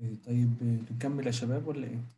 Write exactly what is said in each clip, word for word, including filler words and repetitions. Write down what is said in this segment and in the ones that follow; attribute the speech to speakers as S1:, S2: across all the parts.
S1: طيب نكمل يا شباب ولا ايه؟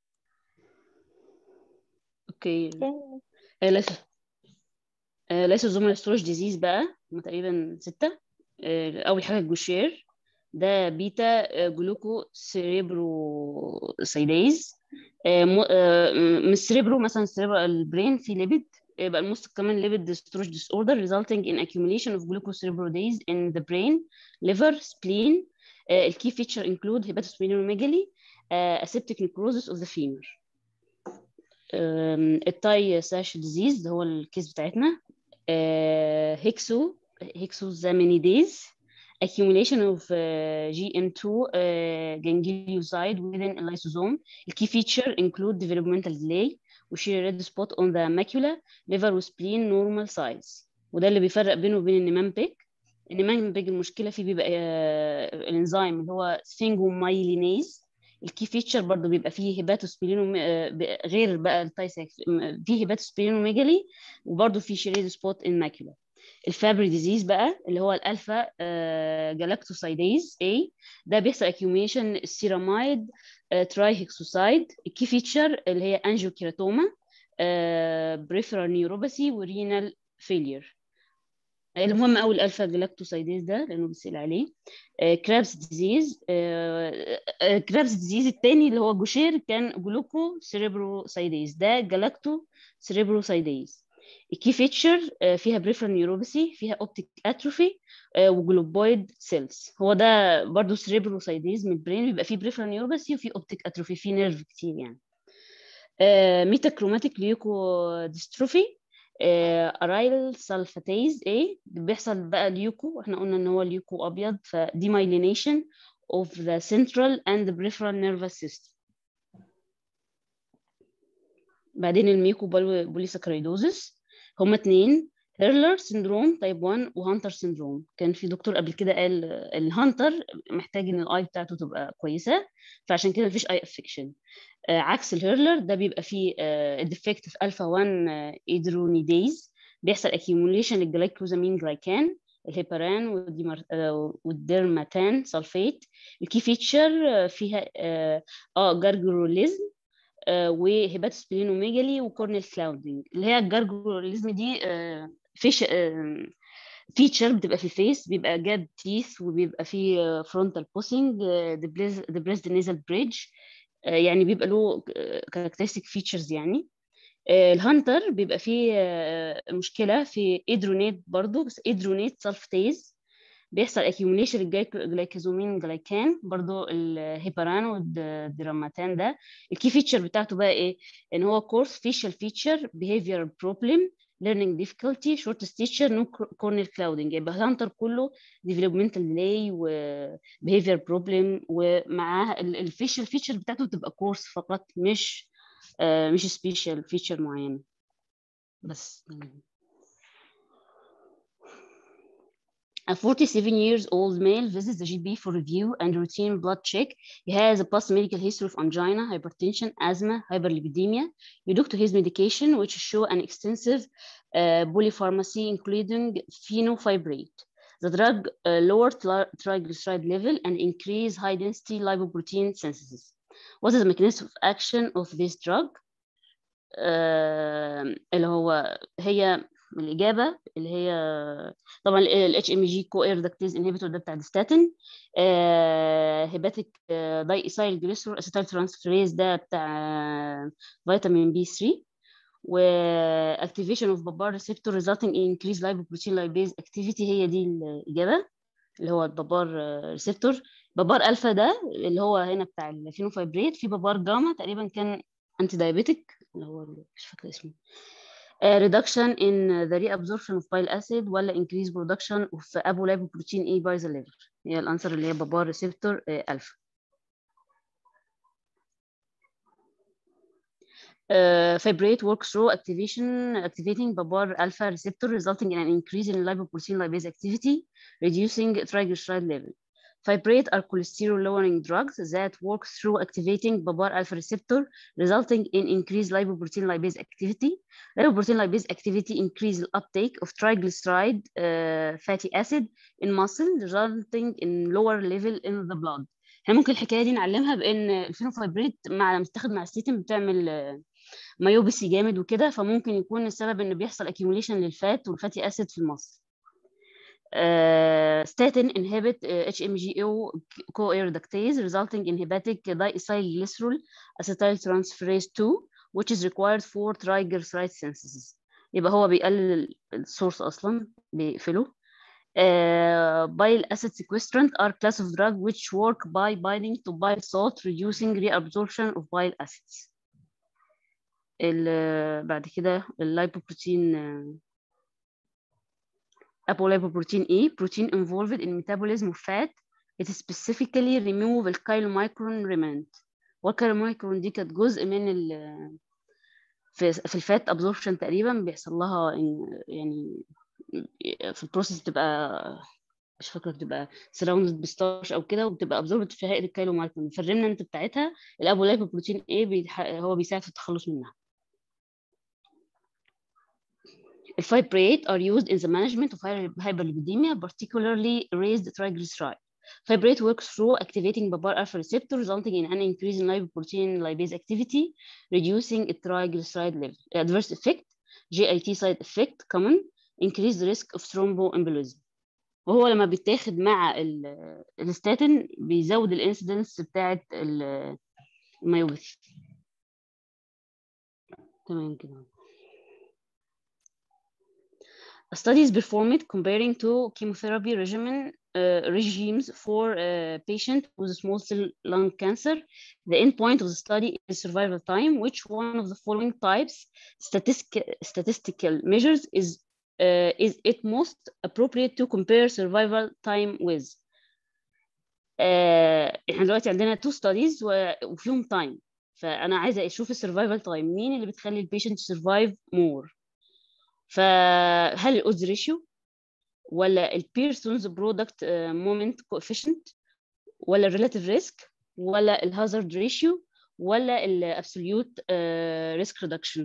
S2: اوكي.
S3: تاني.
S2: آه ليس آه lysosomal storage disease بقى هم تقريبا ستة. آه أول حاجة الجوشير، ده بيتا آه، جلوكو سيريبرو سيديز. آه م- آه، مش سيريبرو، مثلا سيريبرو البرين في ليبيد، يبقى الموست كمان ليبيد storage disorder resulting in accumulation of glucocerebrosidase in the brain, liver, spleen. آه الكey feature include hepatosplenomegaly, آه aseptic necrosis of the femur. آم، التاي ساش ديزيز ده هو الكيس بتاعتنا. آه، هيكسو هيكسوزامينيديز accumulation of uh, G M two uh, ganglioside within a lysosome. The key feature include developmental delay وشير red spot on the macula, liver وspleen normal size. وده اللي بيفرق بينه وبين النيمانبيك. النيمانبيك المشكلة فيه بيبقى آه، الانزيم اللي هو سفينجومايلينيز. الكي فيتشر برضو بيبقى فيه هيباتوسبلينو، غير بقى التايساكس فيه هيباتوسبلينوميجالي، وبرضو فيه شريد سبوت ان ماكيولا. الفابري ديزيز بقى اللي هو الالفا جلاكتوسايديز A، ده بيحصل اكيوميشن السيراميد تراي هيكسوسايد. الكي فيتشر اللي هي انجيوكيراتوما، بريفرال نيوروباثي ورينال فيلير. المهم قوي الالفا جلاكتوسايديز ده لانه بيسأل عليه. كرابس ديزيز، كرابس ديزيز الثاني اللي هو جوشير كان جلوكو سيريبروسايديز، ده جلاكتو سيريبروسايديز. الكي فيتشر فيها بريفرال نيوروباثي، فيها اوبتيك اتروفي وجلوبويد سيلز. هو ده برضو سيريبروسايديز من البرين، بيبقى فيه بريفرال نيوروباثي وفيه اوبتيك اتروفي، فيه نيرف كتير يعني. ميتاكروماتيك ليوكو ديستروفي، ارايل سلفاتيز A، بيحصل بقى ليوكو، احنا قلنا ان هو ليوكو ابيض، فديمايلينيشن of the central and the peripheral nervous system. بعدين الميكو بوليساكرايدوزس، هما اتنين، هيرلر سيندروم تايب واحد وهانتر سيندروم. كان في دكتور قبل كده قال الهانتر محتاج ان الاي بتاعته تبقى كويسه، فعشان كده مفيش اي افكشن. آه عكس الهيرلر ده بيبقى فيه الديفكت في الفا واحد ايدرونيديز، بيحصل اكيوموليشن للجلايكوزامين جلايكان، الهيباران والديمر... آه والديرماتان سلفيت. الكي فيتشر فيها اه, آه جارجروليزم آه وهيباتوسبلينوميجالي وكورنيال كلاودنج. اللي هي الجارجروليزم دي آه فيش آه فيتشر بتبقى في الفيس، بيبقى جاب تيث وبيبقى فيه فرونتال بوسنج ديبريزد نيزل بريدج، يعني بيبقى له كاركترستيك فيتشرز يعني. الهانتر بيبقى فيه مشكله في ادرونيت برضو، بس ادرونيت سلفتيز، بيحصل accumulation الجلايكوزومين جلايكان، برضو الهيباران والدراماتان ده. الكي فيتشر بتاعته بقى ايه؟ ان هو كورس فيشال فيتشر behavioral problem learning difficulty short stature no corneal clouding. يبقى الهانتر كله developmental delay و behavior problem، ومعاها الفيشال فيتشر بتاعته بتبقى كورس فقط، مش آه مش سبيشال فيتشر معينه بس. A forty-seven years old male visits the G P for review and routine blood check. He has a past medical history of angina, hypertension, asthma, hyperlipidemia. You look to his medication, which show an extensive uh, polypharmacy, including fenofibrate. The drug uh, lower triglyceride level and increase high-density lipoprotein synthesis. What is the mechanism of action of this drug? uh, اللي هو هي الإجابة اللي هي طبعا ال اتش ام جي co-reductase inhibitor ده بتاع الستاتين، هيباتيك داي ايسايل جليسرول اسيتايل ترانسفيريز ده بتاع فيتامين بي ثلاثة، و activation of بابار receptor resulting in increased lipoprotein lipase activity. هي دي الإجابة اللي هو البابار ريسبتور. بابار الفا ده اللي هو هنا بتاع الفينوفايبريت، في بابار جاما تقريبا كان انتي دايابيتك اللي هو مش فاكره اسمه. Uh, reduction in the reabsorption of bile acid ولا increase production of apolipoprotein A by the liver. هي الانسر اللي هي بابار ريسبتور الفا. Uh, fibrate works through activation activating babar alpha receptor resulting in an increase in lipoprotein lipase activity, reducing triglyceride level. Fibrate are cholesterol-lowering drugs that work through activating babar alpha receptor, resulting in increased lipoprotein lipase activity. Lipoprotein lipase activity increases uptake of triglyceride uh, fatty acid in muscle, resulting in lower level in the blood. احنا ممكن الحكايه دي نعلمها بان الفينوفايبريت مع متاخد مع الستيتين بتعمل مايوبسي جامد وكده، فممكن يكون السبب ان بيحصل accumulation للفات والفاتي اسيد في المصل. Uh, statin inhibit uh, H M G O CoA reductase resulting in hepatic diacylglycerol acetyltransferase two which is required for triglyceride synthesis. يبقى هو بيقلل السورس اصلا بيقفله. Uh, bile acid sequestrant are class of drug which work by binding to bile salt reducing reabsorption of bile acids. ال بعد كده اللايبوبروتين apolipoprotein A protein involved in metabolism of fat. It specifically remove الكايلومايكرون remnant. والكايلومايكرون دي كانت جزء من ال في في الفات absorption تقريبا بيحصل لها يعني في البروسيس بتبقى مش فاكره بتبقى سراوندد بستارش او كده وبتبقى absorbed في هيئه الكايلومايكرون، فالريمننت بتاعتها الابولايبوبروتين A بيح... هو بيساعد في التخلص منها. Fibrates are used in the management of hyperlipidemia, particularly raised triglyceride. Fibrate works through activating B A B R alpha receptor, resulting in an increase in lipoprotein lipase activity, reducing triglyceride level. Adverse effect: G I T side effect common, increased risk of thromboembolism. وهو لما بيتاخد مع الستاتين بيزود الانسيدنس بتاعت الميوباثي. تمام كده. Studies performed comparing to chemotherapy regimen uh, regimes for uh, patient with small cell lung cancer. The endpoint of the study is survival time. Which one of the following types statistic, statistical measures is uh, is it most appropriate to compare survival time with? uh, احنا دلوقتي عندنا two studies وفيهم time، فأنا عايزة أشوف السرفايفل تايم مين اللي بتخلي البيشنت survive more. فهل الأودز ريشيو ولا البيرسونز برودكت مومنت كوفيشنت ولا الريلاتيف ريسك ولا الهازارد ريشيو ولا الابسوليوت ريسك ريدكشن؟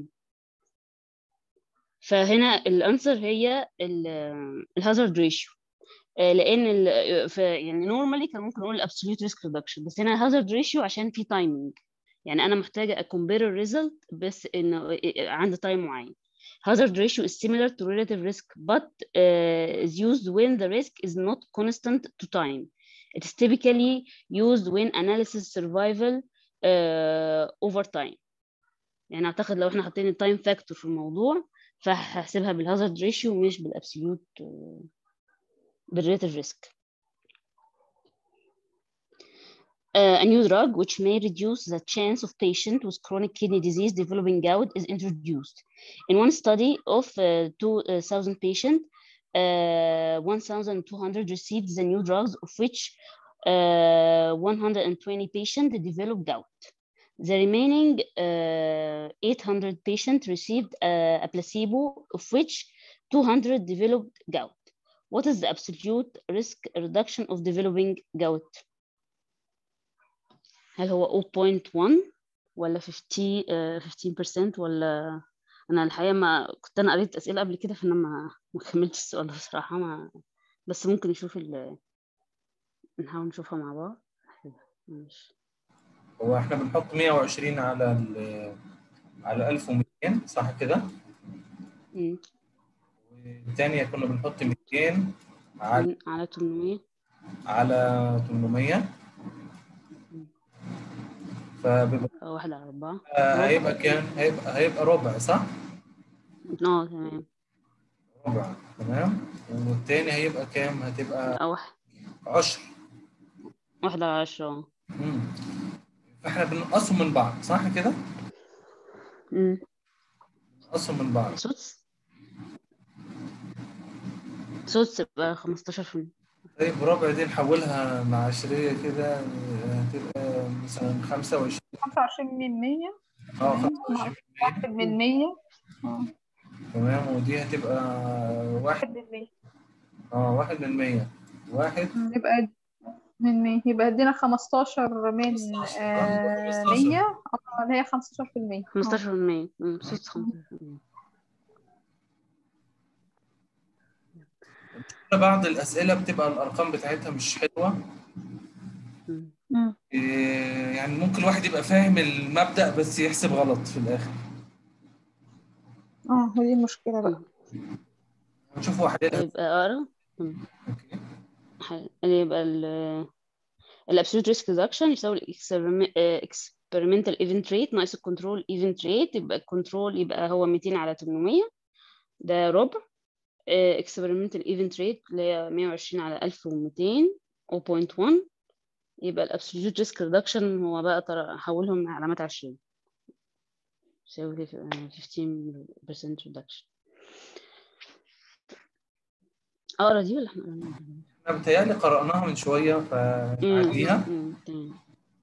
S2: فهنا الانسر هي الهازارد ريشيو، لان يعني نورمالي كان ممكن نقول الابسوليوت ريسك ريدكشن، بس هنا الهازارد ريشيو عشان في تايمينج، يعني انا محتاجه اكمبير الريزلت بس انه عند تايم معين. Hazard ratio is similar to relative risk, but uh, is used when the risk is not constant to time. It is typically used when analysis survival uh, over time. يعني أعتقد لو إحنا حاطين التايم فاكتور في الموضوع فهحسبها بالهازارد ريشيو مش بالابسوليوت uh, بالريلاتيف ريسك. Uh, a new drug which may reduce the chance of patient with chronic kidney disease developing gout is introduced. In one study of uh, two thousand patients, uh, one thousand two hundred received the new drugs, of which uh, one hundred twenty patients developed gout. The remaining uh, eight hundred patients received uh, a placebo, of which two hundred developed gout. What is the absolute risk reduction of developing gout? هل هو zero point one ولا fifty uh, fifteen percent ولا؟ أنا الحقيقة ما كنت أنا قريت أسئلة قبل كده فأنا ما ما كملتش السؤال بصراحة، ما بس ممكن نشوف ال نحاول نشوفها مع بعض. ماشي.
S1: هو احنا بنحط مية وعشرين على ال على ألف ومئتين صح كده؟
S2: امم
S1: والثانية كنا بنحط مئتين على
S2: على تمنمية
S1: على ثمانمية، فبيبقى
S2: واحد على أربعة
S1: هيبقى كام؟ هيبقى هيبقى ربع صح؟
S2: اه تمام
S1: ربع تمام، والتاني هيبقى كام؟ هتبقى
S2: أو واحد
S1: عشر.
S2: واحد على عشرة.
S1: امم فاحنا بنقصهم من بعض صح كده؟
S2: امم
S1: بنقصهم من بعض.
S2: سدس سدس يبقى خمستاشر في المية.
S1: طيب ربع دي نحولها مع عشرية كده هتبقى مثلا خمسة وعشرين.
S3: خمسة وعشرين من مية.
S1: اه
S3: تمام.
S1: خمسة وعشرين
S3: واحد من مية. اه
S1: تمام، ودي هتبقى واحد.
S3: واحد من مية.
S1: اه واحد من مية. واحد
S3: مم، يبقى من مية يبقى ادينا خمستاشر من
S1: خمستاشر. اه
S3: آه
S1: خمستاشر.
S3: مية. اه اللي هي خمستاشر في المية. اه
S2: خمستاشر في المية. امم سدس خمستاشر في المية.
S1: بعض الأسئلة بتبقى الأرقام بتاعتها مش حلوة.
S2: امم
S3: مم.
S1: ممكن الواحد يبقى فاهم المبدأ بس يحسب غلط في الآخر.
S3: اه ودي المشكلة بقى.
S1: هنشوف واحد.
S2: يبقى أقرأ. مم.
S1: اوكي.
S2: ح- يبقى ال الابسولوت ريسك ريدكشن يساوي الاكسبيرمنتال ايفنت ريت ناقص الكنترول ايفنت ريت. يبقى الكنترول يبقى هو مئتين على ثمانمية، ده ربع. اكسبيرمنتال ايفنت ريت اللي هي مية وعشرين على ألف ومئتين صفر فاصلة واحد. يبقى الابسولوت ريسك ريدكشن هو بقى طر- حولهم علامات عشرين يساوي خمستاشر بالمية reduction. اقرا دي ولا احنا قريناها؟
S1: احنا بتهيألي قرأناها من شوية فنعديها.
S2: امم تمام.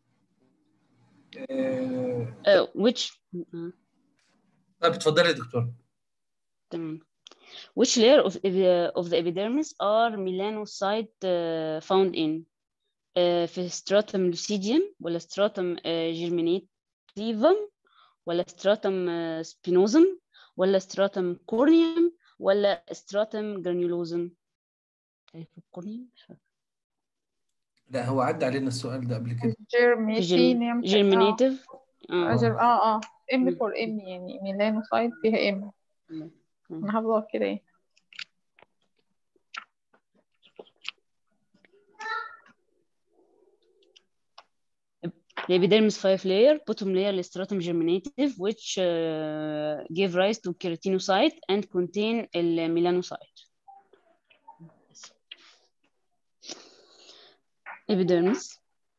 S1: آه،
S2: Uh, which آه،
S1: طيب اتفضلي يا دكتور.
S2: تمام. Which layer of the, of the epidermis are melanocyte uh, found in? Uh, في stratum lucidium ولا stratum uh, germinativum ولا stratum uh, spinosum ولا stratum corneum ولا stratum granulosum؟ عارف الكورنيوم؟ مش فاكرة.
S1: لا هو عدى علينا السؤال ده قبل كده.
S2: في
S3: الجيرميتينيوم اه
S2: germinative. اه
S3: أجر... اه اه ام
S2: مم.
S3: فور ام، يعني ميلانوسايت فيها ام.
S2: مم.
S3: انا هفضل كده ايه.
S2: The epidermis five layer, bottom layer is stratum germinative, which uh, give rise to keratinocyte and contain the melanocyte. Epidermis.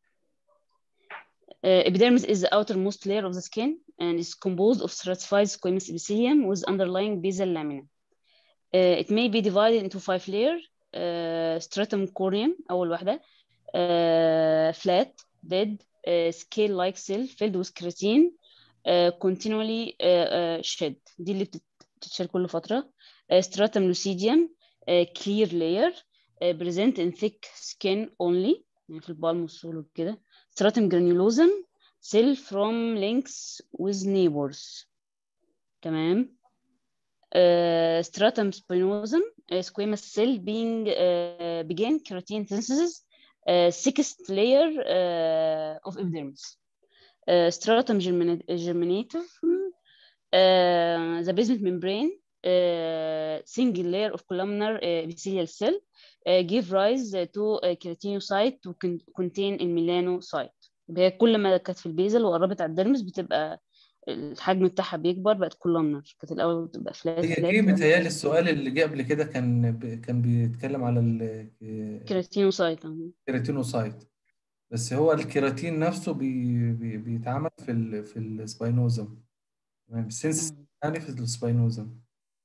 S2: Uh, epidermis is the outermost layer of the skin and is composed of stratified squamous epithelium with underlying basal lamina. Uh, it may be divided into five layers. Uh, stratum corneum أول واحدة. Uh, flat, dead, uh, scale-like cell filled with keratin. Uh, continually uh, uh, shed. دي اللي بتتشال كل فترة. uh, stratum lucidium, uh, clear layer, uh, present in thick skin only يعني في البالم والسول وكده. stratum granulosum, cell from links with neighbors. تمام. uh, stratum spinosum, uh, squamous cell being uh, begin keratin synthesis, uh, sixth layer uh, of epidermis. Uh, stratum germinative, uh, the basement membrane, uh, single layer of columnar uh, epithelial cell uh, give rise to uh, keratinocyte to con contain الميلانوسايت. هي كل ما كانت في البيزل وقربت على الدرمس بتبقى الحجم بتاعها بيكبر، بقت كولومنر. كانت الاول بتبقى فلات
S1: هي
S2: فلات
S1: جه
S2: كده.
S1: بيتهيألي السؤال اللي جه قبل كده كان ب... كان بيتكلم على
S2: كيراتينوسايت.
S1: الكيراتينوسايت، بس هو الكيراتين نفسه بي... بي... بيتعمل في ال... في السباينوزم، تمام، السنس يعني في السباينوزم.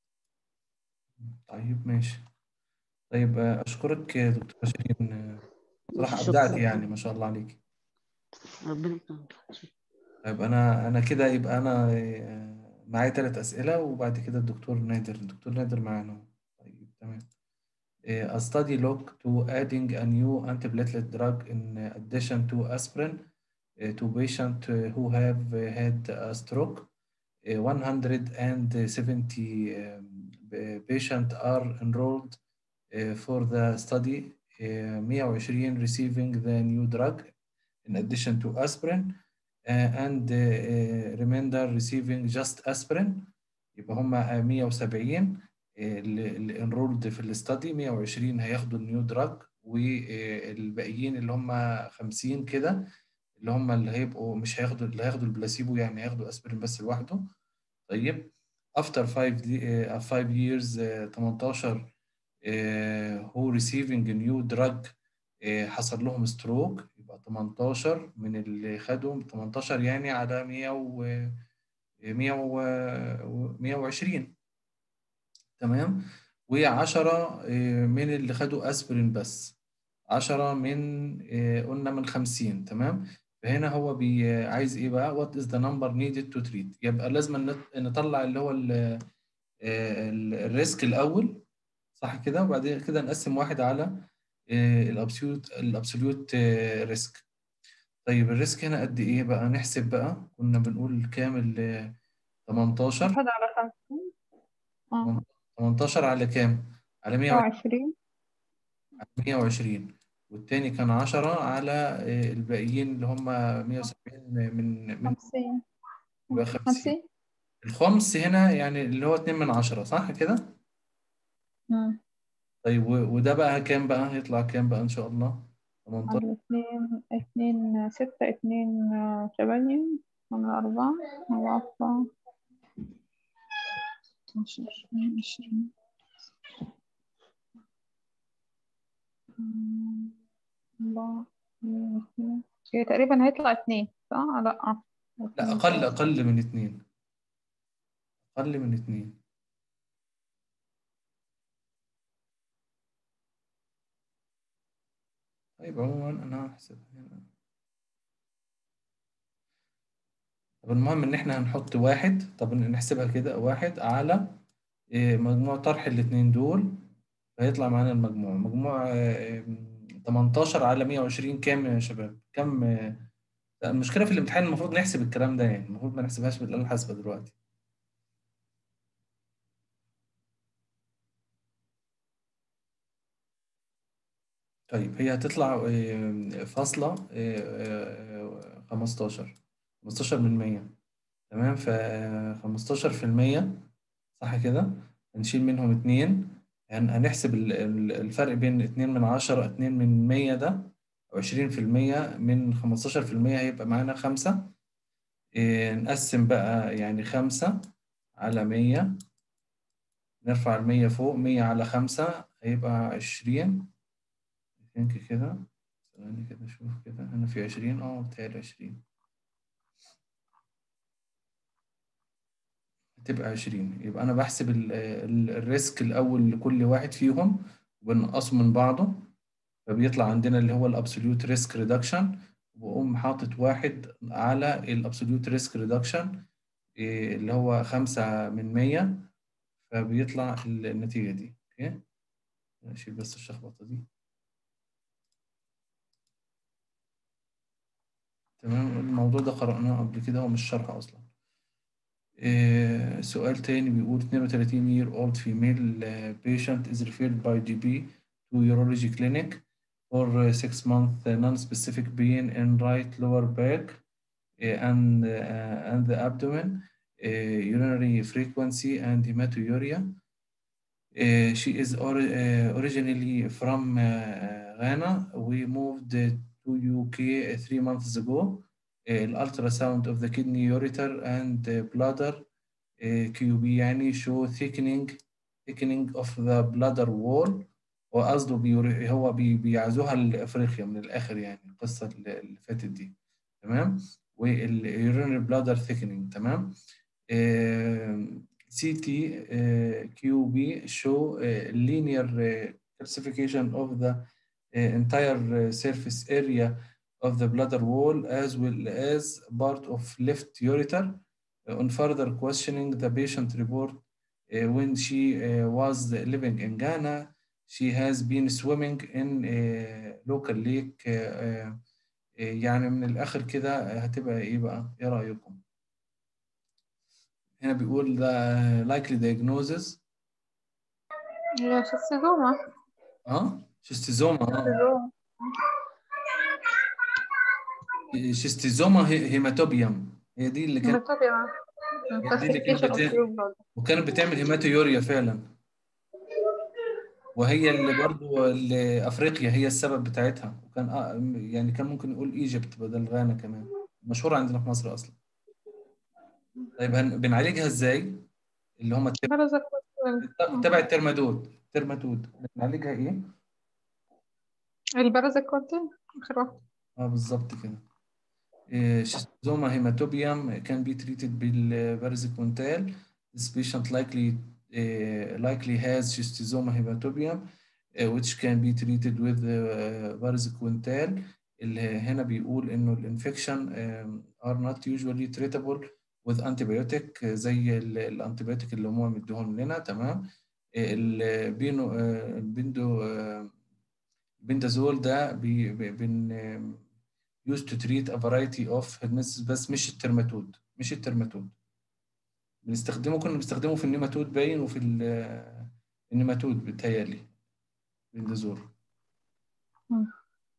S1: طيب ماشي. طيب آه، أشكرك يا دكتورة شيرين، آه، صراحة أبدعت
S2: شكرا.
S1: يعني، ما شاء الله عليك.
S2: ربنا يكرمك.
S1: طيب أنا أنا كده يبقى أنا آه، معايا ثلاث أسئلة وبعد كده الدكتور نادر الدكتور نادر معانا. طيب تمام. A study looked to adding a new antiplatelet drug in addition to aspirin uh, to patients who have uh, had a stroke. Uh, one hundred seventy um, patients are enrolled uh, for the study. Uh, مية وعشرين receiving the new drug in addition to aspirin uh, and uh, uh, remainder receiving just aspirin. يبقى هم مية وسبعين اللي انرولد في الاستادي، مية وعشرين هياخدوا النيو دراج، والباقيين اللي هم خمسين كده اللي هم اللي هيبقوا مش هياخدوا، اللي هياخدوا البلاسيبو يعني هياخدوا اسبرين بس لوحده. طيب after five دي uh, five years uh, تمنتاشر uh, who receiving a new drug uh, حصل لهم ستروك، يبقى تمنتاشر من اللي خدوا تمنتاشر يعني على مية و مية و مية وعشرين، تمام. وعشرة من اللي خدوا اسبرين بس، عشرة من آه، قلنا من خمسين، تمام. فهنا هو بي عايز ايه بقى؟ what is the number needed to treat. يبقى لازم نط- نطلع اللي هو ال- آه، ال- الريسك الاول، صح كده، وبعدين كده نقسم واحد على الابسوليوت الابسوليوت ريسك. طيب الريسك هنا قد ايه بقى؟ نحسب بقى، كنا بنقول كام؟ ال تمنتاشر.
S3: واحد على خمسين اه
S1: تمنتاشر على كام؟ على
S3: مية
S1: مية وعشرين.
S3: وعشرين.
S1: مية وعشرين والتاني كان عشرة على آه، الباقيين اللي هم مية وسبعين من من
S3: خمسين.
S1: يبقى خمسين.
S3: خمسين.
S1: الخمس هنا يعني اللي هو اتنين من عشرة صح كده؟
S3: مم.
S1: طيب و- وده بقى كام بقى؟ هيطلع كام بقى إن شاء الله؟ تمنتاشر.
S3: على اتنين اتنين ستة اتنين آه، تمانية على أربعة على أربعة ستاشر عشرين. مم، أربعة اتنين اتنين. هي تقريبا هيطلع اتنين صح؟ لأ
S1: لا،
S3: اتنين
S1: أقل
S3: تلاتة.
S1: أقل من اتنين. أقل من اتنين. طيب عموما أنا هحسب هنا. طب المهم إن إحنا هنحط واحد. طب نحسبها كده، واحد على إيه، مجموع طرح الاتنين دول. فيطلع معانا المجموع مجموع آه، تمنتاشر على مية وعشرين كام يا شباب؟ كام؟ آه، لا، المشكلة في الامتحان المفروض نحسب الكلام ده، يعني المفروض ما نحسبهاش بالآلة الحاسبة دلوقتي. طيب هي هتطلع آه، فاصلة آه، آه، خمستاشر. خمستاشر من مية. تمام. ف خمستاشر في المية صح كده. هنشيل منهم اتنين. هن- هنحسب ال- ال- الفرق بين اتنين من عشرة اتنين من مية ده، أو عشرين في المية من خمستاشر في المية هيبقى معانا خمسة. إيه، نقسم بقى يعني خمسة على مية. نرفع المية فوق، مية على خمسة هيبقى عشرين. ثينك كده. ثواني كده أشوف كده، هنا في عشرين. اه بتهيألي عشرين. هتبقى عشرين. يبقى أنا بحسب ال- ال- الريسك الأول لكل واحد فيهم وبنقصه من بعضه. فبيطلع عندنا اللي هو الابسوليوت ريسك ريدكشن، وأقوم حاطط واحد على الابسوليوت ريسك ريدكشن اللي هو خمسة من مية. فبيطلع النتيجة دي. اوكي. أشيل بس الشخبطة دي. تمام. الموضوع ده قرأناه قبل كده، هو مش شرح أصلا. إيه، سؤال تاني بيقول اثنين وثلاثين year old female uh, patient is referred by G P to urology clinic for uh, six month uh, non-specific pain in right lower back uh, and uh, and the abdomen, uh, urinary frequency and hematuria. Uh, she is or, uh, originally from uh, Ghana. We moved uh, to U K three months ago. Uh, ultrasound of the kidney, ureter, and uh, bladder uh, Q B يعني show thickening thickening of the bladder wall. وقصده بيوري هو بي بيعزوها لأفريقيا من الآخر، يعني القصة اللي اللي فاتت دي. تمام. والurinary bladder thickening. تمام. سي تي كيو بي show uh, linear uh, calcification of the uh, entire uh, surface area of the bladder wall as well as part of left ureter. On further questioning, the patient report uh, when she uh, was living in Ghana, she has been swimming in a local lake. uh, uh, يعني من الآخر كده هتبقى إيه بقى؟ إيه رأيكم؟ هنا بيقول ده likely diagnosis.
S3: هي شيستوزوما.
S1: اه شيستوزوما. اه
S3: شيستوزوما.
S1: شيستوزوما هي- هيماتوبيوم. هي دي اللي كانت
S3: هيماتوبيا.
S1: هي دي اللي كانت
S3: classification of
S1: بتعمل،
S3: pure blood.
S1: وكانت بتعمل هيماتويوريا فعلا. وهي اللي برضو اللي افريقيا هي السبب بتاعتها. وكان آه يعني كان ممكن نقول ايجيبت بدل غانا كمان. مشهورة عندنا في مصر اصلا. طيب هن... بنعالجها ازاي؟ اللي هم التر...
S3: برزة كويس.
S1: تبع الترمادود. الترمادود بنعالجها ايه؟
S3: البرزة كويس. آخر واحدة.
S1: اه بالظبط كده. إيه، شيستوزوما هيماتوبيوم can be treated بالبارازيكونتال. This patient likely uh, likely has schistosoma hematobium uh, which can be treated with uh, بارازيكونتال. اللي هنا بيقول انه الانفكشن um, are not usually treatable with antibiotic زي الانتيبيوتيك اللي هم مديهم لنا. تمام. البينو آه، البندو آه، البندازول ده بي بي- بن used to treat a variety of hermesis بس مش الترماتود. مش الترماتود بنستخدمه. كنا بنستخدمه في النيماتود باين، وفي ال- النيماتود بتهيألي بندازول.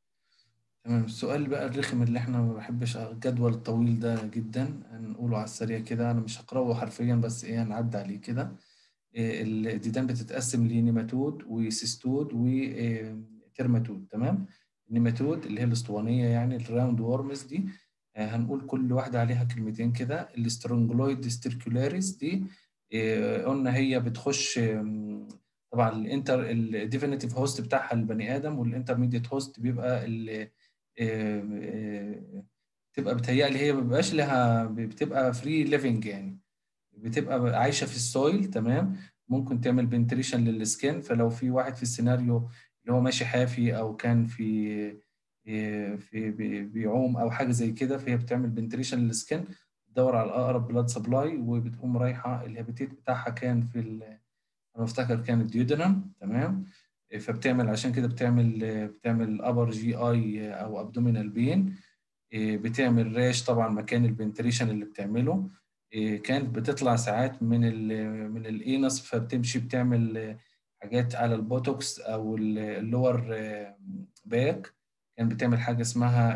S1: تمام. السؤال بقى الرخم اللي احنا ما بحبش الجدول الطويل ده جدا، هنقوله على السريع كده، انا مش هقراه حرفيا بس ايه هنعدي عليه كده. إيه، الديدان بتتقسم لنيماتود وسيستود وترماتود. تمام. النيماتود اللي هي الاسطوانيه يعني الراوند وورمز دي، آه، هنقول كل واحده عليها كلمتين كده. الاسترونجلويد ستيركولاريس دي، آه، قلنا هي بتخش، آم، طبعا الانتر الديفينيتيف هوست بتاعها البني ادم، والانترميديت هوست بيبقى ال آم، آه، بتبقى بتهيألي هي ما بيبقاش لها، بتبقى فري ليفنج يعني، بتبقى عايشه في السويل. تمام. ممكن تعمل بنتريشن للسكين، فلو في واحد في السيناريو اللي هو ماشي حافي او كان في في بي- بيعوم او حاجه زي كده، فهي بتعمل بنتريشن للسكين، تدور على الاقرب بلاد سبلاي، وبتقوم رايحه الهابيتيت بتاعها كان في ال... انا افتكر كان الديودنم. تمام. فبتعمل عشان كده بتعمل بتعمل ابر جي اي او ابدومينال بين، إيه، بتعمل راش طبعا مكان البنتريشن اللي بتعمله. إيه، كانت بتطلع ساعات من ال من الانس، فبتمشي بتعمل آه، حاجات على البوتوكس او ال- اللور آه، باك. كانت بتعمل حاجه اسمها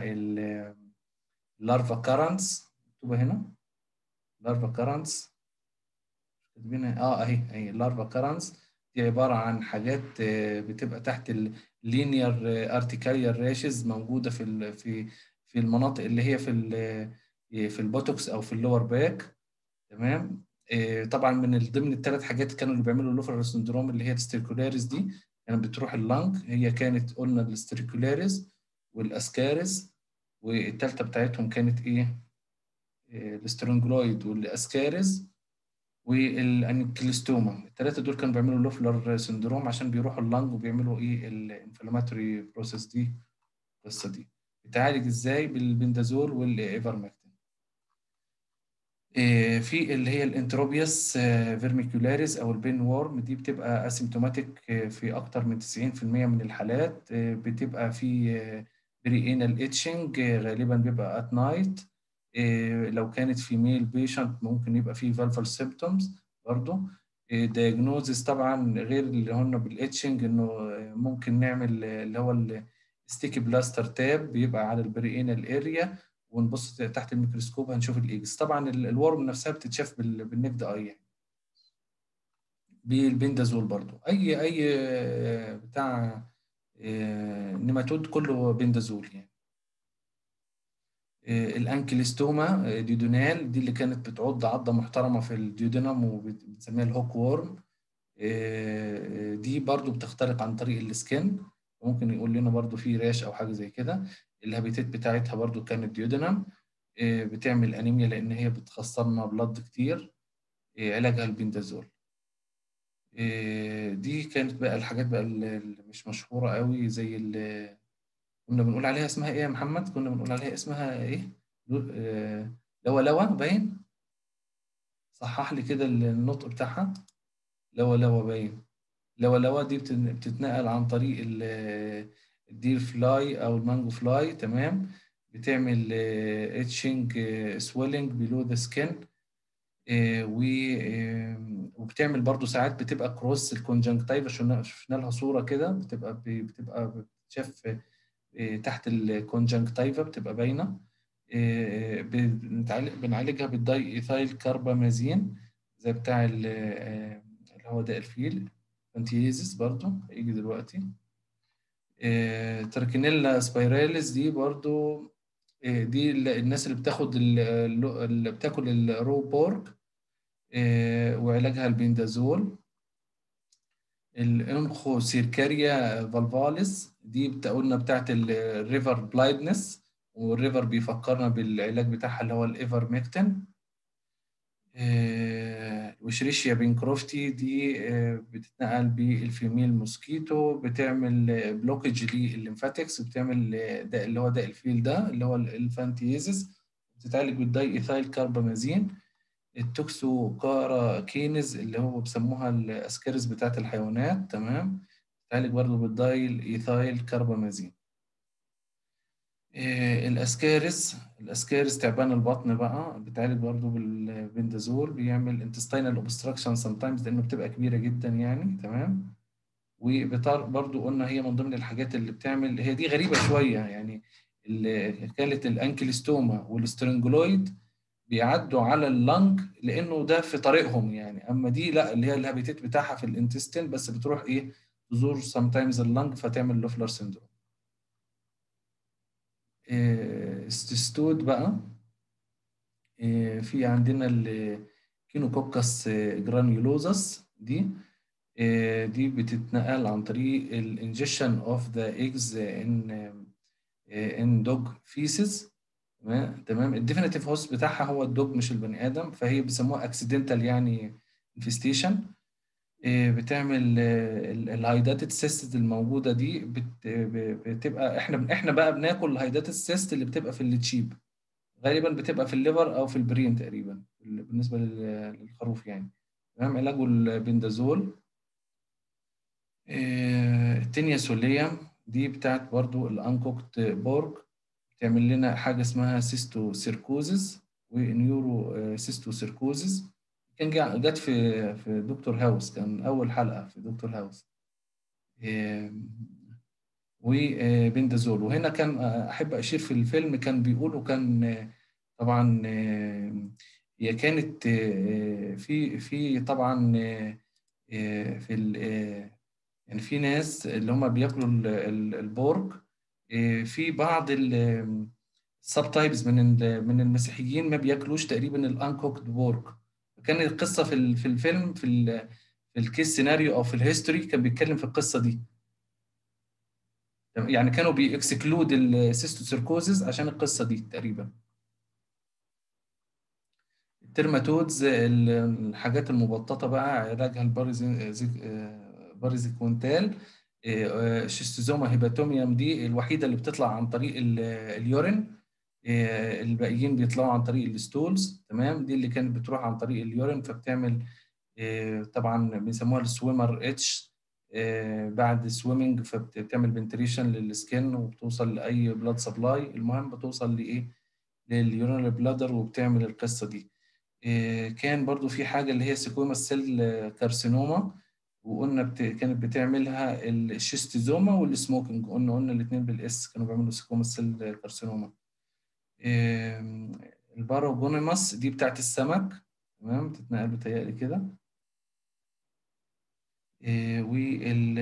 S1: اللارفا كارنتس، مكتوبه هنا لارفا كارنتس، كاتبينها اه اهي اهي اللارفا كارنتس. دي عباره عن حاجات آه، بتبقى تحت اللينير ارتيكاريال راشز، موجوده في ال- في في المناطق اللي هي في ال- في البوتوكس او في اللور باك. تمام. آه، طبعا من ضمن الثلاث حاجات كانوا اللي بيعملوا اللوفر سندروم اللي هي الستيركولاريس دي، كانت بتروح اللنج. هي كانت قلنا الستيركولاريس والاسكاريس، والثالثه بتاعتهم كانت ايه؟ آه، الاسترونجلويد والاسكاريس والانكليستوما. الثلاثه دول كانوا بيعملوا لوفلر سندروم عشان بيروحوا اللنج وبيعملوا ايه الانفلاماتوري بروسيس دي. القصه دي بتعالج ازاي؟ بالبندازول والايفرمكتين. إيه، في اللي هي الانتروبياس فيرميكولاريس او البين وورم، دي بتبقى اسيمتوماتيك في اكتر من تسعين في المية من الحالات. إيه، بتبقى في بري انال اتشنج، غالبا بيبقى ات نايت. لو كانت في ميل بيشنت ممكن يبقى فيه فالفال سيمبتومز برضه. دايجنوزس طبعا غير اللي هن بالاتشنج، انه ممكن نعمل اللي هو الستيكي بلاستر تاب، بيبقى على البري انال اريا، ونبص تحت الميكروسكوب هنشوف الايجز. طبعا ال- الورم نفسها بتتشاف بال- بالنكد اي يعني. بالبندازول برضو، اي اي آه، بتاع آه، نيماتود كله بندازول يعني. آه، الانكليستوما، آه، ديودونال، دي اللي كانت بتعض عضه محترمه في الديودينم وبنسميها الهوك وورم. آه، آه، دي برضو بتخترق عن طريق السكن، ممكن يقول لنا برضو في راش او حاجه زي كده. الهابيتات بتاعتها برضو كانت ديودينم. آه، بتعمل انيميا لان هي بتخسرنا بلد كتير. آه، علاجها البندازول. آه، دي كانت بقى الحاجات بقى اللي اللي مش مشهورة قوي، زي اللي كنا بنقول عليها اسمها ايه يا محمد؟ كنا بنقول عليها اسمها ايه؟ لو- آه، لوا لوا باين. صحح لي كده النطق بتاعها. لوا لوا باين. لوا لوا دي بت- بتتنقل عن طريق ال- الدير فلاي او المانجو فلاي. تمام. بتعمل اتشنج سويلنج بيلو ذا سكين. آه، و آه، وبتعمل برضو ساعات بتبقى كروس الكونجنكتيفا، شفنا شفنا لها صورة كده، بتبقى ب- بتبقى بتشاف آه، تحت الكونجنكتيفا، بتبقى باينة. آه، بنتعالج- بنعالجها بالداي ايثايل كاربامازين، زي بتاع ال- آه، اللي هو ده الفيل فانتيزيس برضو هيجي دلوقتي. آه، تركينيلا سبايراليس دي برضو، آه، دي ال- الناس اللي بتاخد ال- اللي بتاكل الرو بورك، آه، وعلاجها البندازول. الانخوسيركاريا فالفاليس دي بتا- قلنا بتاعت الريفر بلايندنس، والريفر بيفكرنا بالعلاج بتاعها اللي هو الايفرمكتين. آه، وشريشيا بينكروفتي دي آه، بتتنقل بالفيميل موسكيتو، بتعمل بلوكج للليمفاتكس، وبتعمل آه، ده اللي هو ده الفيل ده اللي هو الانفانتيزيس، بتتعالج بالداي ايثايل كاربامازين. التوكسوكارا كينز اللي هو بيسموها الاسكارس بتاعت الحيوانات. تمام. بتتعالج برضه بالدايل ايثايل كاربامازين. إيه الاسكارس الاسكارس تعبان البطن بقى بتعالج برضه بالبندازول، بيعمل intestinal obstruction sometimes لانه بتبقى كبيره جدا يعني. تمام. وبرضه قلنا هي من ضمن الحاجات اللي بتعمل، هي دي غريبه شويه يعني. اللي كانت الانكلستوما والسترنجلويد بيعدوا على اللنج لانه ده في طريقهم يعني. اما دي لا، اللي هي الهابيتات بتاعها في الانتستين بس بتروح ايه تزور sometimes اللنج فتعمل لوفلر سيندروم. إيه استستود بقى، إيه في عندنا الكينوكوكس جرانيولوزس دي، إيه دي بتتنقل عن طريق الانجكشن اوف ذا ايجز ان ان دوج فيسز. تمام تمام. الديفينيتيف هوست بتاعها هو الدوج مش البني ادم، فهي بيسموها اكسيدنتال يعني انفستيشن. بتعمل الهايداتد سيست الموجوده دي بت- بتبقى احنا احنا بقى بناكل الهايداتد سيست اللي بتبقى في التشيب، غالبا بتبقى في الليفر او في البرين تقريبا بالنسبه لل- للخروف يعني. تمام. علاجه البندازول. آه، التينيا سوليوم دي بتاعت برضو الانكوكت بورج، بتعمل لنا حاجه اسمها سيستو سيركوزز ونيورو آه، سيستو سيركوزز. كان جا- جت في في دكتور هاوس، كان اول حلقه في دكتور هاوس. آم، وبندازول. وهنا كان آه، احب اشير في الفيلم كان بيقولوا كان آه، طبعا آه، هي كانت آه، في في طبعا آه، آه، في ال- آه، يعني في ناس اللي هم بياكلوا ال- ال- البورج، آه، في بعض السب تايبز من ال- من المسيحيين ما بياكلوش تقريبا الانكوكد بورج. كان القصه في ال- في الفيلم في ال- في الكيس سيناريو او في الهيستوري كان بيتكلم في القصه دي. يعني كانوا بيكسكلود السيستوسيركوزز عشان القصه دي تقريبا. الترماتودز ال- الحاجات المبططه بقى علاجها البارازيكونتال. شيستوزوما هيباتوميوم دي الوحيده اللي بتطلع عن طريق ال- اليورين. آه، الباقيين بيطلعوا عن طريق الستولز. تمام. دي اللي كانت بتروح عن طريق اليورين فبتعمل آه، طبعا بيسموها السويمر اتش. بعد السويمنج فبتعمل بنتريشن للسكن وبتوصل لاي بلاد سبلاي، المهم بتوصل لايه لليورينال بلادر وبتعمل القصه دي. آه، كان برضو في حاجه اللي هي سيكوما سيل كارسينوما، وقلنا بت... كانت بتعملها الشيستوزوما والسموكينج، قلنا قلنا الاثنين بالاس كانوا بيعملوا سيكوما سيل كارسينوما. آم، الباروجونيماس دي بتاعت السمك. تمام. تتنقل بتهيألي كده. آه، وال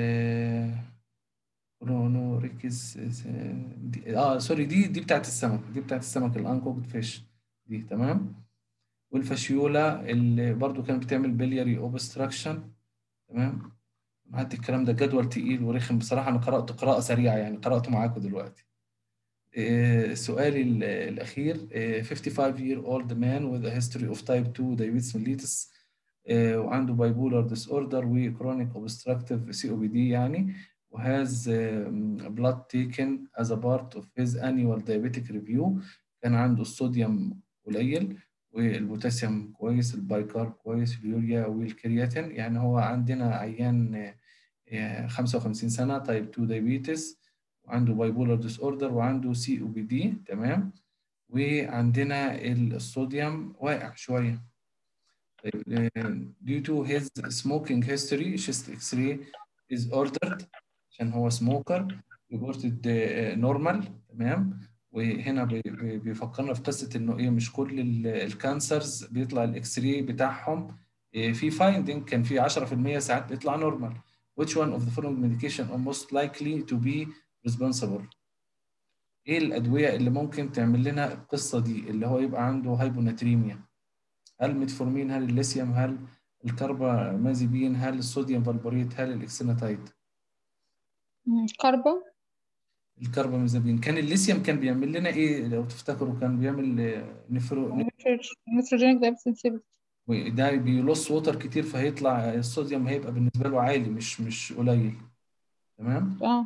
S1: رونوريكس دي اه سوري دي دي بتاعت السمك، دي بتاعت السمك الانكوكد فيش دي. تمام. والفاشيولا اللي برضو كانت بتعمل بلياري اوبستراكشن. تمام. معدي الكلام ده جدول تقيل ورخم بصراحة، أنا قرأته قراءة سريعة يعني قرأته معاكم دلوقتي. آه، سؤالي ال- الأخير. آه، fifty-five year old man with a history of type two diabetes mellitus، آه، وعنده bipolar disorder و chronic obstructive سي أو بي دي يعني، وهاز blood taken as a part of his annual diabetic review. كان عنده الصوديوم قليل والبوتاسيوم كويس، البايكار كويس، اليوريا والكرياتين. يعني هو عندنا عيان آه، خمسة وخمسين سنة تايب تو دايبيتس، وعنده بايبولار ديس اوردر وعنده سي او بي دي. تمام. وعندنا الصوديوم واقع شوية. طيب آه، due to his smoking history chest x-ray is ordered عشان هو سموكر reported آه، normal. تمام. وهنا بي- بي- بيفكرنا في قصة انه ايه مش كل ال- الكانسرز بيطلع الاكس راي بتاعهم آه، في فايندنج، كان في عشرة في المية ساعات بيطلع نورمال. which one of the following medication are most likely to be responsible؟ ايه الادوية اللي ممكن تعمل لنا القصة دي اللي هو يبقى عنده هايبوناتريميا؟ هل ميتفورمين، هل الليثيوم، هل الكربامازيبين، هل الصوديوم فالبوريت، هل الاكسيناتايد؟
S3: مم، كربون.
S1: الكربامازيبين. كان الليثيوم كان بيعمل لنا ايه لو تفتكروا؟ كان بيعمل آه، نفرو،
S3: نيتروجينيك دايبس انسيبيتور.
S1: ده بيلص ووتر كتير فهيطلع الصوديوم هيبقى بالنسبة له عالي مش مش قليل. تمام.
S3: اه.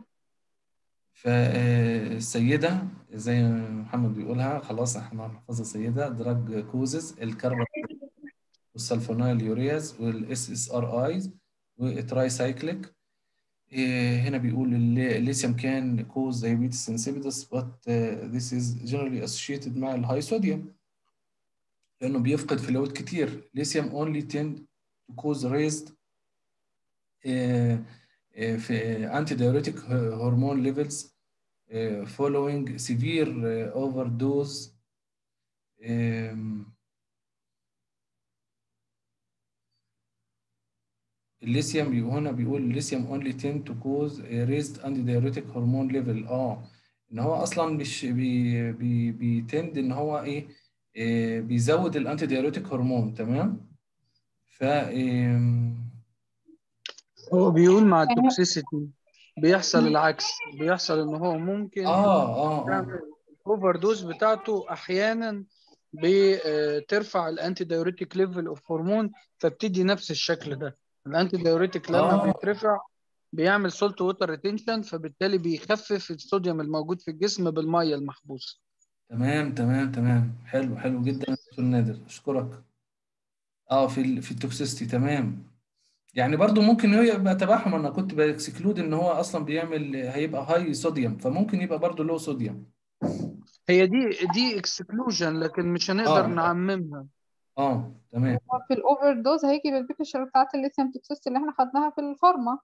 S1: فالسيدة زي ما محمد بيقولها خلاص احنا هنحفظها. السيدة دراج كوزز الكربون والسلفونايل يورياز والاس اس ار ايز والتراي سايكليك. هنا بيقول الليثيوم كان كوز diabetes insipidus but uh, this is generally associated مع الهاي صوديوم لأنه بيفقد فلويد كتير. lithium only tend to cause raised uh, uh, في antidiuretic hormone levels uh, following severe uh, overdose. um, الليثيوم بي- هنا بيقول الليثيوم only tend to cause a raised antidiuretic hormone level. اه ان هو اصلا مش بي بي بيتند ان هو ايه, إيه بيزود الانتي دايوريتيك هرمون. تمام. ف آم،
S4: هو بيقول مع
S3: يعني
S4: التوكسيسيتي بيحصل العكس، بيحصل ان هو ممكن
S1: اه اه اه
S4: تعمل الاوفر دوز بتاعته احيانا بترفع الانتي دايوريتيك ليفل اوف هرمون، فبتدي نفس الشكل ده. الانتي دايوريتيك لما
S1: اه
S4: بيترفع بيعمل سولت ووتر ريتنشن، فبالتالي بيخفف الصوديوم الموجود في الجسم بالميه المحبوسه.
S1: تمام تمام تمام. حلو حلو جدا يا دكتور نادر، اشكرك. اه في ال... في التوكسيستي. تمام. يعني برضو ممكن هو يبقى تبعهم. انا كنت باكسكلود ان هو اصلا بيعمل هيبقى هاي صوديوم، فممكن يبقى برضو لو صوديوم.
S4: هي دي دي اكسكلوجن، لكن مش هنقدر
S1: اه
S4: نعممها.
S1: اه تمام.
S3: هو في الاوفر دوز هيجي بالبيكتشر بتاعت الليثيوم توكسيستي اللي احنا خدناها في الفارما.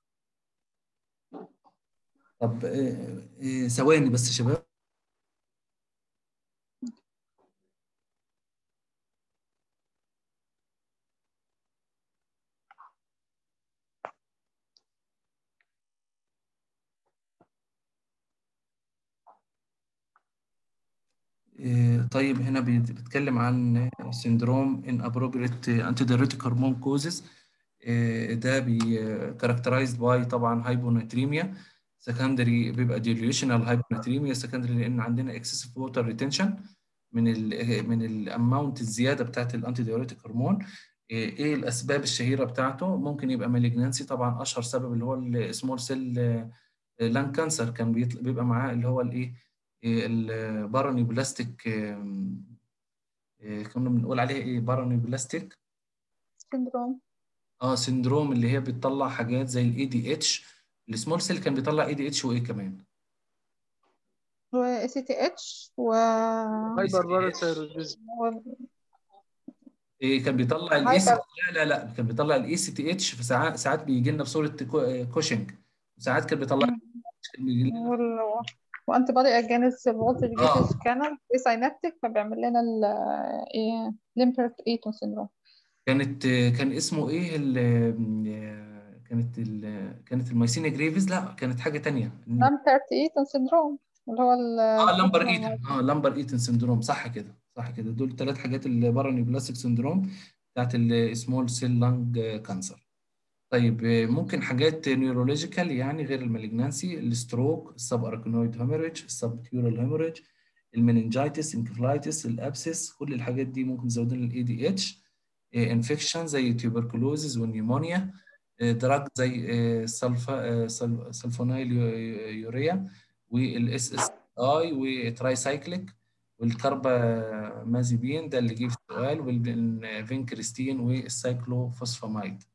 S1: طب آه، آه، ثواني بس يا شباب. آه، طيب هنا بيت- بيتكلم عن سيندروم inappropriate antidiuretic hormone causes. آه، ده بي characterized by طبعا hyponatremia secondary، بيبقى delusional hyponatremia secondary لان عندنا excessive water retention من ال من الاماونت الزياده بتاعت الانتي دايوريتيك هرمون. ايه إيه الاسباب الشهيره بتاعته؟ ممكن يبقى مالجنانسي طبعا، اشهر سبب اللي هو السمول سيل لان كانسر. كان بيطل- بيبقى معاه اللي هو الايه الباراني بلاستيك. كنا بنقول عليها ايه؟ باراني بلاستيك
S3: سيندروم.
S1: اه سندروم، اللي هي بتطلع حاجات زي الاي دي اتش. السمول سيل كان بيطلع اي دي اتش وايه كمان؟
S3: و سي تي اتش و
S4: هايبر
S1: و
S4: باراثايروديزم.
S1: إيه كان بيطلع الاي سي.
S3: هايبر
S1: لا لا لا كان بيطلع الاي سي تي اتش في ساعات، ساعات بيجي لنا بصوره كو- كوشنج، وساعات كان بيطلع كان بيجي لنا.
S3: وال وانتي بودي اجينست الفولتج جيتد
S1: اه
S3: سكانر ساينابتيك، فبيعمل لنا ال ايه ليمبرت ايتون سيندروم.
S1: كانت كان اسمه ايه ال كانت ال كانت المايسينيا جريفيز. لا كانت حاجه تانية.
S3: لامبرت ايتون سيندروم اللي هو
S1: اه لامبر
S3: البروكسيمال
S1: ايتن. اه لامبر ايتن سندروم. صح كده صح كده. دول ثلاث حاجات اللي بره نيوبلاستيك سندروم بتاعت السمول سيل لانج كانسر. طيب آه، ممكن حاجات نيورولوجيكال يعني غير المالجنانسي، الستروك، السب اركنويد هيموريج، السب تيورال هيموريج، المننجايتس، انكفلايتس، الابسس. كل الحاجات دي ممكن تزود لنا الاي دي اتش. انفكشن زي تيوبركلوزز والنيمونيا. دراج زي آه، سلفا آه، سل- سلفونيل يوريا والاس اس اي وترايسايكليك والكربامازيبين، ده اللي جه في السؤال، والفينكريستين والسايكلوفوسفاميد.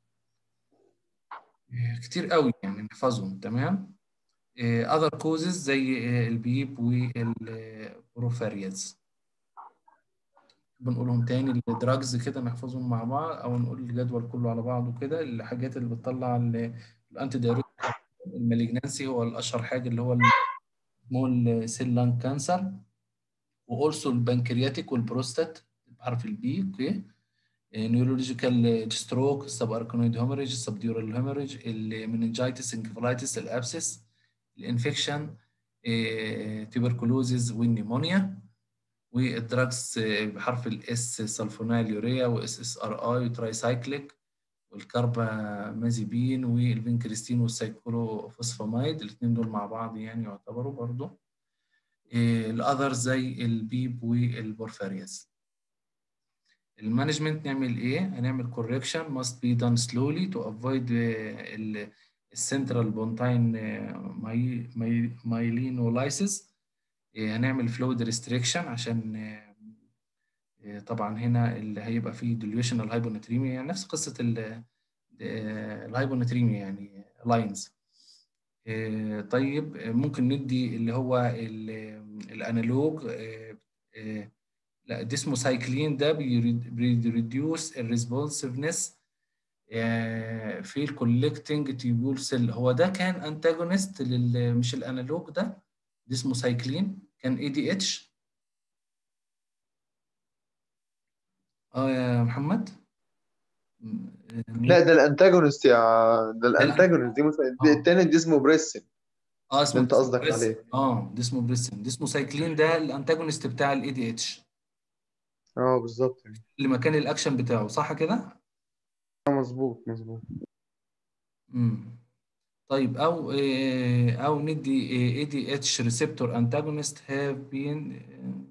S1: كتير قوي يعني نحفظهم. تمام. اذر كوزز زي آه، البيب والبروفارياز. بنقولهم تاني الدراجز كده نحفظهم مع بعض، او نقول الجدول كله على بعضه كده. الحاجات اللي بتطلع الانتي دايوريتيك، المالجنانسي هو الاشهر حاجه اللي هو السمول سيل لان كانسر، واولسو البنكرياتيك والبروستات بحرف البي. اوكي. نيورولوجيكال ستروك، السب اركنويد هيموريج، السبديورال هيموريج، المننجايتس، انكفالايتس، الابسس، الانفكشن، تيبركلوزز والنيمونيا، والدراجز بحرف الاس سلفونيل يوريا واس اس ار اي وترايسايكليك والكربامازيبين والفينكريستين والسايكلوفوسفاميد. الاثنين دول مع بعض يعني يعتبروا برضه. الاذر زي البيب والبورفارياز. المانجمنت نعمل ايه؟ هنعمل correction must be done slowly to avoid ال السنترال بونتاين مايلينولايسيس. هنعمل فلويد ريستريكشن عشان آه، طبعا هنا اللي هيبقى فيه delusional hyponatremia، يعني نفس قصة الهايبوناتريميا يعني لاينز. طيب آه، ممكن ندي اللي هو ال- الانالوج. آه، آه، لا ده اسمه سايكلين. ده بيريديوس الريسبونسفنس في الكولكتنج تيبول سيل. هو ده كان انتاجونست لل مش الانالوج ده اسمه سايكلين كان اي دي اتش. اه يا محمد. م-
S5: لا
S1: مين؟
S5: ده الانتاجونست يا، ده
S1: ده الأن-
S5: الانتاجونست دي مثلا، دي-
S1: اه
S5: التاني دي اسمه بريسن
S1: اه
S5: اللي
S1: اسمه
S5: انت قصدك
S1: بريس.
S5: عليه.
S1: اه ده اسمه بريسن، ده اسمه سايكلين، ده الانتاجونست بتاع الاي دي اتش
S5: اه بالظبط.
S1: اللي مكان الاكشن بتاعه، صح كده؟
S5: اه مظبوط مظبوط.
S1: امم طيب، او آه، او ندي اي دي اتش ريسبتور انتاجونست هاف بين.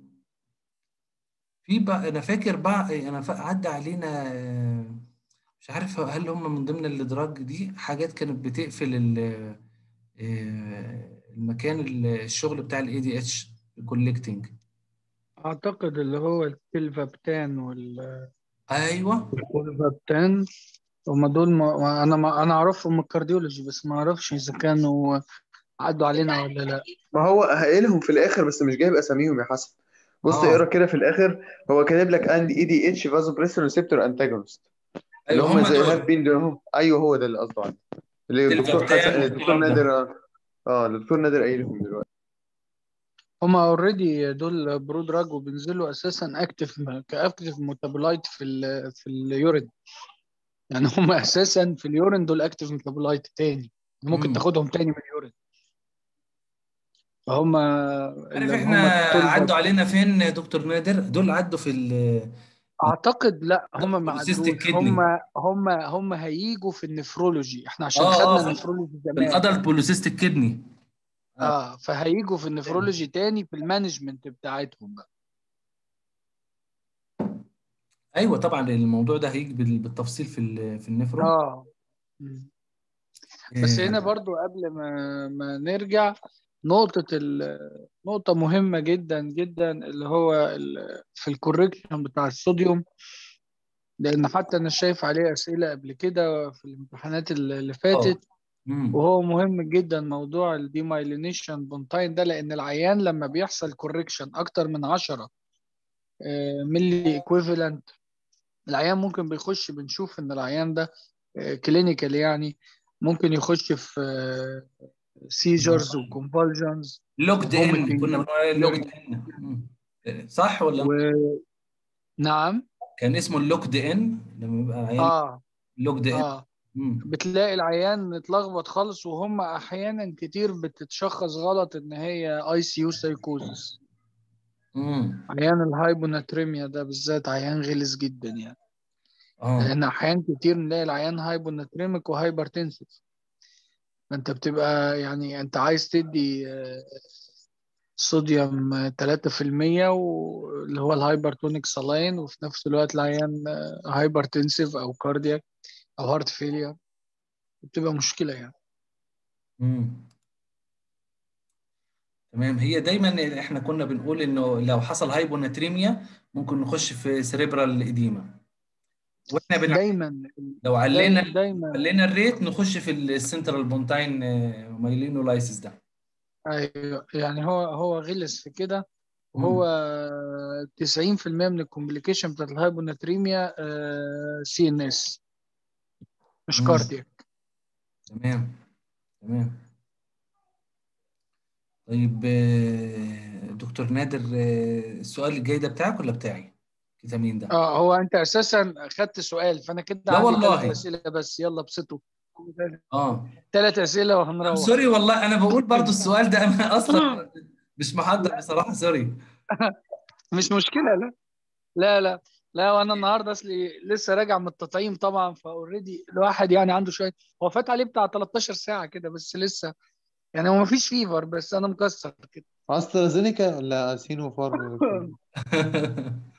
S1: في بقى انا فاكر بقى، انا فا- عدى علينا، آه، مش عارف هل هم من ضمن الادراج دي حاجات كانت بتقفل ال- آه، المكان ال- الشغل بتاع الاي دي اتش كولكتنج.
S4: اعتقد اللي هو الكلفابتان
S1: ايوه.
S4: والكلفابتان، هما دول ما انا ما انا اعرفهم من الكارديولوجي، بس ما اعرفش اذا كانوا عدوا علينا ولا لا.
S5: ما هو قايلهم في الاخر بس مش جايب اساميهم يا حسن. بص
S1: اه
S5: اقرا كده في الاخر، هو كاتب لك اند اي دي اتش فازو بريسر ريسبتور انتاجونست، اللي
S1: ايوه
S5: هم
S1: هم
S5: زي
S1: دول
S5: هاف بين دول. ايوه هو ده اللي قصده عنه، اللي الدكتور حسن
S1: الفابتان
S5: الدكتور
S1: والكلام ده.
S5: نادر. اه الدكتور نادر قايلهم دلوقتي.
S4: هما اوريدي دول برودراج وبينزلوا اساسا اكتف كاكتف ميتابولايت في ال في اليورين. يعني هما اساسا في اليورين دول اكتف ميتابولايت تاني، ممكن
S1: امم
S4: تاخدهم تاني من اليورين. فهم
S1: عارف
S4: اللي
S1: احنا
S4: هم
S1: عدوا
S4: التولفا.
S1: علينا فين يا دكتور نادر؟ دول عدوا في ال
S4: اعتقد لا، هم ما
S1: البوليسيستيك
S4: عدوش، هم
S1: كدني.
S4: هم هم هيجوا في النفرولوجي، احنا عشان
S1: اه اه
S4: خدنا
S1: في
S4: النفرولوجي
S1: في
S4: زمان.
S1: الادلت بوليسيستيك كدني. اه
S4: اه فهيجوا في النفرولوجي تاني في المانجمنت بتاعتهم بقى.
S1: ايوه طبعا الموضوع ده هيجي بال- بالتفصيل في ال- في النفرو.
S4: اه مم. بس هنا
S1: آه،
S4: برضو قبل ما ما نرجع، نقطة ال- نقطة مهمة جدا جدا اللي هو ال- في الكوريكشن بتاع الصوديوم، لأن حتى أنا شايف عليه أسئلة قبل كده في الامتحانات اللي اللي
S1: اه
S4: فاتت.
S1: امم
S4: وهو مهم جدا موضوع الديمايلينيشن بونتاين ده، لأن العيان لما بيحصل كوريكشن أكتر من عشرة ملي ايكويفالنت، العيان ممكن بيخش، بنشوف إن العيان ده كلينيكال يعني ممكن يخش في سيجرز وكونفولجنز
S1: لوكد ان،
S4: وفوميتنج.
S1: كنا بنقول لوكد ان. صح ولا؟
S4: ونعم.
S1: كان اسمه اللوكد ان لما يبقى عيان
S4: اه
S1: لوكد ان.
S4: اه
S1: امم
S4: بتلاقي العيان اتلخبط خالص، وهم احيانا كتير بتتشخص غلط ان هي اي سي يو سايكوزس.
S1: امم
S4: عيان الهايبوناتريميا ده بالذات عيان غلس جدا يعني،
S1: اه
S4: لان احيان كتير نلاقي العيان هايبوناتريميك وهايبرتنسيف. فانت بتبقى يعني انت عايز تدي آه، صوديوم آه، ثلاثة في المية واللي هو الهايبرتونيك سلاين، وفي نفس الوقت العيان هايبرتنسيف او كاردياك او هارت فيلير، بتبقى مشكلة يعني.
S1: امم تمام. هي دايما احنا كنا بنقول انه لو حصل هايبوناتريميا ممكن نخش في سريبرال اديما، واحنا بنع...
S4: دايما
S1: لو علينا
S4: داي دايما
S1: علينا الريت نخش في السنترال بونتاين مايلينولايسيس ده.
S4: ايوه يعني هو هو غلس في كده. وهو
S1: امم
S4: تسعين في المية من الكومبليكيشن بتاعت الهايبوناتريميا سي ان اس مش
S1: امم
S4: كاردياك.
S1: تمام تمام. طيب آه، دكتور نادر، آه، السؤال الجاي ده بتاعك ولا بتاعي؟ كتامين ده؟
S4: اه هو انت اساسا خدت سؤال، فانا كده
S1: لا
S4: عندي ثلاث
S1: والله.
S4: اسئله بس، يلا بسطوا.
S1: اه
S4: ثلاث اسئله وهنروح.
S1: سوري والله، انا بقول برضو السؤال ده انا اصلا مش محضر بصراحة، سوري.
S4: مش مشكله، لا لا لا لا. وانا النهارده اصلي لسه راجع من التطعيم طبعا، فاوريدي الواحد يعني عنده شويه، هو فات عليه بتاع تلتاشر ساعه كده بس لسه، يعني هو مفيش فيفر بس انا مكسر كده.
S5: استرازينيكا ولا سينو فارم ولا كده؟